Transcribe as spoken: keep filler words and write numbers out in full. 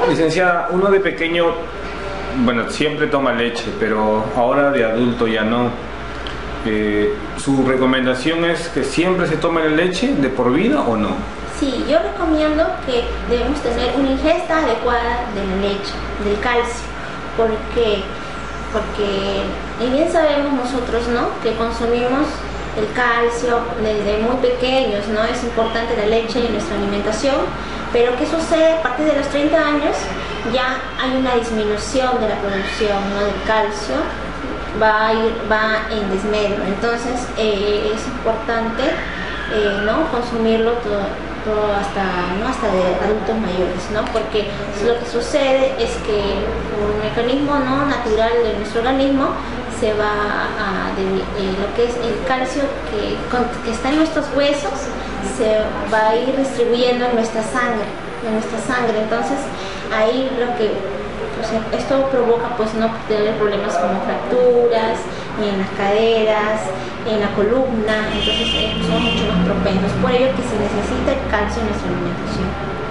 Licenciada, uno de pequeño, bueno, siempre toma leche, pero ahora de adulto ya no. Eh, ¿Su recomendación es que siempre se tome la leche de por vida o no? Sí, yo recomiendo que debemos tener una ingesta adecuada de la leche, del calcio. ¿Por qué? Porque, y bien sabemos nosotros, ¿no?, que consumimos el calcio desde muy pequeños, ¿no? Es importante la leche en nuestra alimentación, pero ¿qué sucede? A partir de los treinta años ya hay una disminución de la producción, ¿no?, del calcio, va a ir, va en desmedro. Entonces eh, es importante eh, ¿no?, consumirlo todo, todo hasta, ¿no?, hasta de adultos mayores, ¿no? Porque lo que sucede es que por un mecanismo, ¿no?, natural de nuestro organismo se va a, de, eh, lo que es el calcio que, que está en nuestros huesos se va a ir distribuyendo en nuestra sangre, en nuestra sangre. Entonces ahí lo que, o sea, esto provoca pues no tener problemas como fracturas en las caderas, en la columna. Entonces eh, son mucho más propensos. Por ello que se necesita el calcio en nuestra alimentación.